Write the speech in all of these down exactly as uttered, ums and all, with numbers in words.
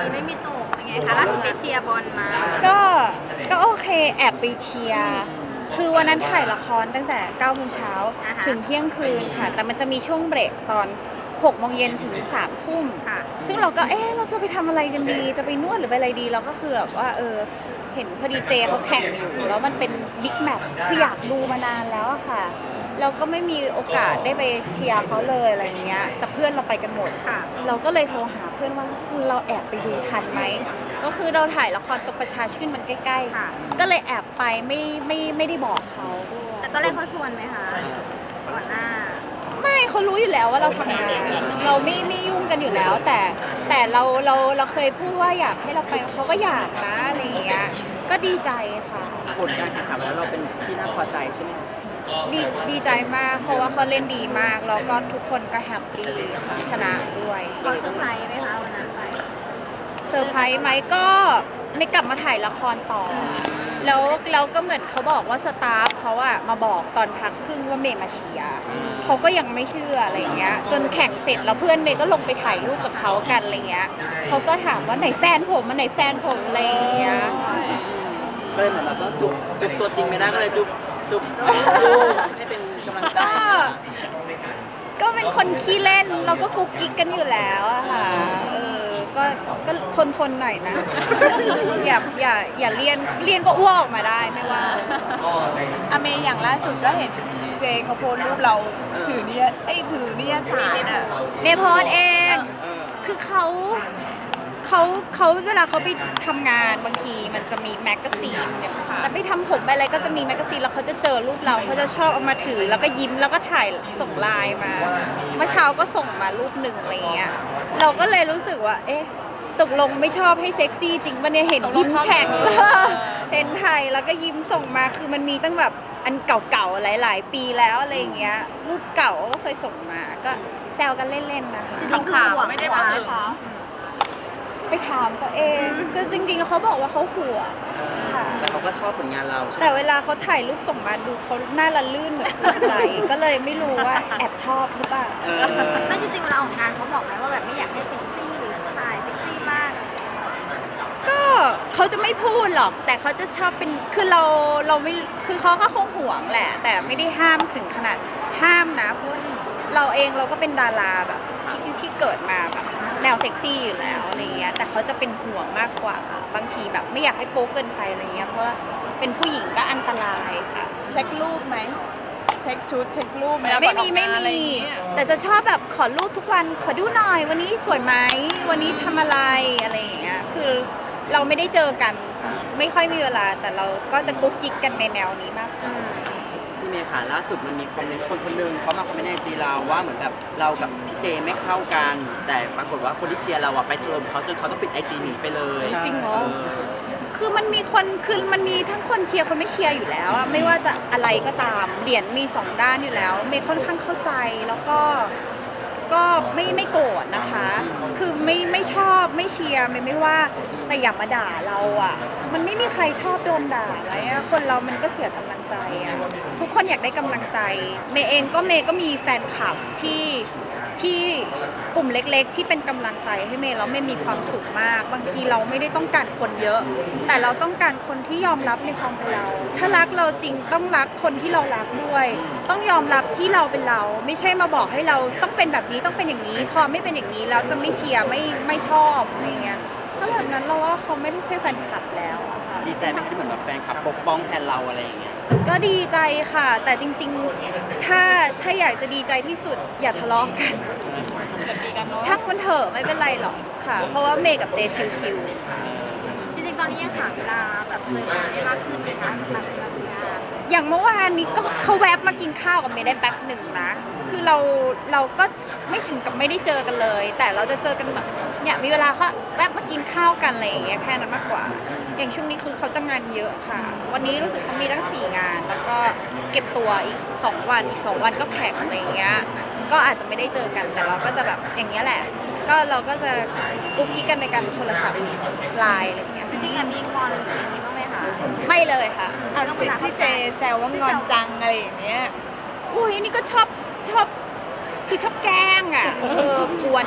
มีไม่มีตกยังไงคะล่าสุดไปเชียร์บอลมาก็ก็โอเคแอบไปเชียร์คือวันนั้นถ่ายละครตั้งแต่เก้าโมงเช้าถึงเที่ยงคืนค่ะแต่มันจะมีช่วงเบรกตอนหกโมงเย็นถึงสามทุ่มซึ่งเราก็เอ๊ะเราจะไปทำอะไรกันดีจะไปนวดหรือไปอะไรดีเราก็คือแบบว่าเออเห็นพอดีเจเขาแข่งอยู่แล้วมันเป็นบิ๊กแมตช์คืออยากดูมานานแล้วอะค่ะเราก็ไม่มีโอกาสได้ไปเชียร์เขาเลยอะไรเงี้ยแต่เพื่อนเราไปกันหมดค่ะเราก็เลยโทรหาเพื่อนว่าเราแอบไปดูทันไหมก็คือเราถ่ายละครตกประชาชื่นมันใกล้ๆค่ะก็เลยแอบไปไม่ไม่ไม่ได้บอกเขาด้วยแต่ตอนแรกเขาชวนไหมคะก่อนหน้าไม่เขารู้อยู่แล้วว่าเราทำงานเราไม่ไม่ยุ่งกันอยู่แล้วแต่แต่เราเราเราเคยพูดว่าอยากให้เราไปเขาก็อยากนะอะไรอย่างเงี้ยก็ดีใจค่ะผลการแข่งขันแล้วเราเป็นที่น่าพอใจใช่ไหมดีดีใจมากเพราะว่าเขาเล่นดีมากแล้วก็ทุกคนก็แฮปปี้ค่ะชนะด้วยเขาเซอร์ไพรส์ไหมคะวันนั้นไปเซอร์ไพรส์ไหมก็ไม่กลับมาถ่ายละครต่อแล้วเราก็เหมือนเขาบอกว่าสตาฟเขาอะมาบอกตอนพักครึ่งว่าเมย์มาเชียร์เขาก็ยังไม่เชื่ออะไรเงี้ยจนแข่งเสร็จแล้วเพื่อนเมย์ก็ลงไปถ่ายรูปกับเขากันอะไรเงี้ยเขาก็ถามว่าไหนแฟนผมมันไหนแฟนผมอะไรเงี้ยก็เลยเหมือนเราก็จุบจุบตัวจริงไม่ได้ก็เลยจุบจุบให้เป็นกำลังใจก็เป็นคนขี้เล่นเราก็กุ๊กกิ๊กกันอยู่แล้วอะค่ะเออก็ก็ทนทนหน่อยนะอย่าอย่าอย่าเรียนเรียนก็อ้วกออกมาได้ไม่ว่าอเมย์อย่างล่าสุดก็เห็นเจเขาโพสรูปเราถือเนี่ยไอ้ถือเนี่ยสารน่ะเมย์โพสเองคือเขาเขาเขาเวลาเขาไปทำงานบางทีมันจะมีแมกกาซีนเนี่ยแต่ไปทำผมอะไรก็จะมีแมกกาซีนแล้วเขาจะเจอรูปเราเขาจะชอบเอามาถือแล้วก็ยิ้มแล้วก็ถ่ายส่งไลน์มาเมื่อเช้าก็ส่งมารูปหนึ่งอะไรเงี้ยเราก็เลยรู้สึกว่าเอ๊ะตกลงไม่ชอบให้เซ็กซี่จริงปะเนี่ยเห็นยิ้มแฉ่งเห็นถ่ายแล้วก็ยิ้มส่งมาคือมันมีตั้งแบบอันเก่าๆหลายๆปีแล้วอะไรเงี้ยรูปเก่าก็เคยส่งมาก็แซวกันเล่นๆนะคะจริงๆคือไม่ได้มาค่ะไปถามเขาเองคือจริงๆเขาบอกว่าเขาห่วงค่ะแต่เขาก็ชอบผลงานเราใช่แต่เวลาเขาถ่ายรูปส่งมาดูเขาหน้าละลื่นเหมือนคนไหนก็เลยไม่รู้ว่าแอบชอบหรือเปล่าไม่จริงๆเวลาออกงานเขาบอกไหมว่าแบบไม่อยากให้เซ็กซี่หรือถ่ายเซ็กซี่มากอะไรอย่างเงี้ยก็เขาจะไม่พูดหรอกแต่เขาจะชอบเป็นคือเราเราไม่คือเขาก็คงห่วงแหละแต่ไม่ได้ห้ามถึงขนาดห้ามนะเพราะเราเองเราก็เป็นดาราแบบที่ที่เกิดมาแบบแนวเซ็กซี่อยู่แล้วอะไรเงี้ยแต่เขาจะเป็นห่วงมากกว่าบางทีแบบไม่อยากให้โป๊เกินไปอะไรเงี้ยเพราะว่าเป็นผู้หญิงก็อันตรายค่ะเช็ครูปไหมเช็คชุดเช็ครูปไหมไม่มีไม่มีแต่จะชอบแบบขอรูปทุกวันขอดูหน่อยวันนี้สวยไหมวันนี้ทำอะไรอะไรอย่างเงี้ยคือเราไม่ได้เจอกันไม่ค่อยมีเวลาแต่เราก็จะกุ๊กกิ๊กกันในแนวนี้มากกว่าที่เมย์ค่ะล่าสุดมันมีคอมเมนต์คนคนหนึ่งเขามาคอมเมนต์ในจีเราว่าเหมือนแบบเรากับพี่เจไม่เข้ากันแต่ปรากฏว่าคนที่เชียร์เราอะไปถล่มเขาจนเขาต้องปิดไอจีหนีไปเลยจริงเหรอคือมันมีคนคือมันมีทั้งคนเชียร์คนไม่เชียร์อยู่แล้วอะไม่ว่าจะอะไรก็ตามเหรียญมีสองด้านอยู่แล้วเมย์ค่อนข้างเข้าใจแล้วก็ก็ไม่ไม่โกรธนะคะคือไม่ไม่ชอบไม่เชียร์ไม่ไม่ว่าแต่อย่ามาด่าเราอ่ะมันไม่มีใครชอบโดนด่าอะไรอ่ะคนเรามันก็เสียกำลังใจอ่ะทุกคนอยากได้กำลังใจเมย์เองก็เมย์ก็มีแฟนคลับที่ที่กลุ่มเล็กๆที่เป็นกำลังใจให้เมย์แล้วเมย์มีความสุขมากบางทีเราไม่ได้ต้องการคนเยอะแต่เราต้องการคนที่ยอมรับในความเป็นเราถ้ารักเราจริงต้องรักคนที่เรารักด้วยต้องยอมรับที่เราเป็นเราไม่ใช่มาบอกให้เราต้องเป็นแบบนี้ต้องเป็นอย่างนี้พอไม่เป็นอย่างนี้แล้วจะไม่เชียร์ไม่ไม่ชอบอะไรเงี้ยถ้าแบบนั้นเราว่าเขาไม่ได้ใช่แฟนคลับแล้วดีใจไหมที่เหมือนแบบแฟนคลับปกป้องแทนเราอะไรอย่างเงี้ยก็ดีใจค่ะแต่จริงๆถ้าถ้าอยากจะดีใจที่สุดอย่าทะเลาะกันช่างมันเถอะไม่เป็นไรหรอกค่ะเพราะว่าเมย์กับเจชิวๆค่ะจริงๆตอนนี้ยังหาเวลาแบบเจอกันได้มากขึ้นไหมคะสำหรับงานอย่างเมื่อวานนี้ก็เขาแวบมากินข้าวกับเมย์ได้แป๊บหนึ่งนะคือเราเราก็ไม่ถึงกับไม่ได้เจอกันเลยแต่เราจะเจอกันแบบเนี่ยมีเวลาเขาแวบมากินข้าวกันอะไรอย่างเงี้ยแค่นั้นมากกว่าอย่างช่วงนี้คือเขาจะงานเยอะค่ะวันนี้รู้สึกเขามีตั้งสี่งานแล้วก็เก็บตัวอีกสองวันอีกสองวันก็แข่งอะไรอย่างเงี้ยก็อาจจะไม่ได้เจอกันแต่เราก็จะแบบอย่างเงี้ยแหละก็เราก็จะกุ๊กกิ๊กกันในการโทรศัพท์ไลน์อะไรอย่างเงี้ยจริงๆอ่ะมีงอนอย่างนี้บ้างไหมคะไม่เลยค่ะต้องเวลาที่เจแซวว่างอนจังอะไรอย่างเงี้ยอุ้ยนี่ก็ชอบชอบคือชอบแกล้งอ่ะเออกวน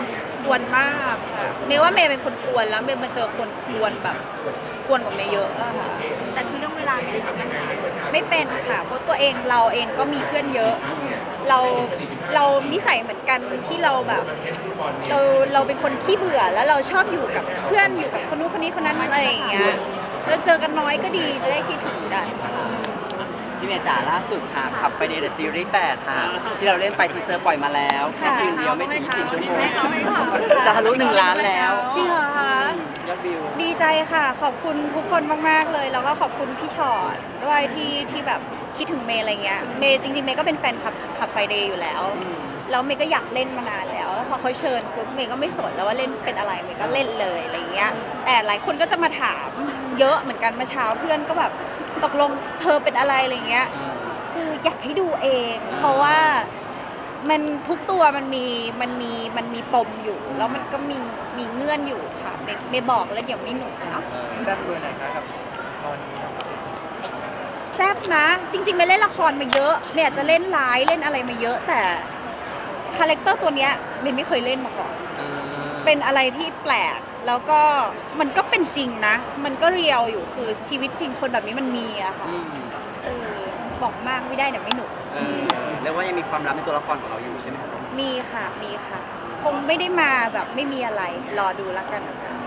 กวนมากค่ะเมย์ว่าเมย์เป็นคนกวนแล้วเมย์มาเจอคนกวนแบบกวนกว่าเมย์เยอะอะค่ะแต่คือเรื่องเวลาไม่ได้เป็นปัญหาเลยไม่เป็นค่ะเพราะตัวเองเราเองก็มีเพื่อนเยอะ เราเรานิสัยเหมือนกันตรงที่เราแบบ เราเราเป็นคนขี้เบื่อแล้วเราชอบอยู่กับเพื่อนอยู่กับคนนู้นคนนี้คนนั้นอะไรอย่างเงี้ยแล้วเจอกันน้อยก็ดีจะได้คิดถึงกันค่ะพี่เมย์จ๋าล่าสุดค่ะขับไปเดทซีรีส์แปดค่ะที่เราเล่นไปทีเซอร์ปล่อยมาแล้วแค่เพลงเดียวไม่ถึงยี่สิบสี่ชั่วโมงจะทะลุหนึ่งล้านแล้วจริงเหรอคะยอดวิวดีใจค่ะ ขอบคุณทุกคนมากๆเลย แล้วก็ขอบคุณพี่ชอตด้วยที่ที่แบบคิดถึงเมย์อะไรเงี้ยเมย์จริงๆเมย์ก็เป็นแฟนคลับขับไฟเดย์อยู่แล้วแล้วเมย์ก็อยากเล่นมานานแล้วแล้วพอเขาเชิญปุ๊บเมย์ก็ไม่สนแล้วว่าเล่นเป็นอะไรเมย์ก็เล่นเลยอะไรเงี้ยแต่หลายคนก็จะมาถามเยอะเหมือนกันเมื่อเช้าเพื่อนก็แบบตกลงเธอเป็นอะไรอะไรเงี้ยคืออยากให้ดูเอง เพราะว่ามันทุกตัวมันมีมันมีมันมีปมอยู่ แล้วมันก็มีมีเงื่อนอยู่ค่ะเมย์เมย์บอกแล้วเดี๋ยวไม่หนุกเนาะแซ่บด้วยไหนคะกับตอนนี้แซ่บนะ จริงๆไม่เล่นละครมาเยอะเมย์อาจจะเล่นร้ายเล่นอะไรมาเยอะ แต่คาแรคเตอร์ตัวเนี้ยเมย์ไม่เคยเล่นมาก่อน เป็นอะไรที่แปลกแล้วก็มันก็เป็นจริงนะ มันก็เรียวอยู่คือชีวิตจริงคนแบบนี้มันมีอะค่ะอืมเออบอกมากไม่ได้เดี๋ยวไม่หนุกเออเรียกว่ายังมีความลับในตัวละครของเราอยู่ใช่ไหมครับมีค่ะมีค่ะ คงไม่ได้มาแบบไม่มีอะไรรอดูแล้วกันค่ะ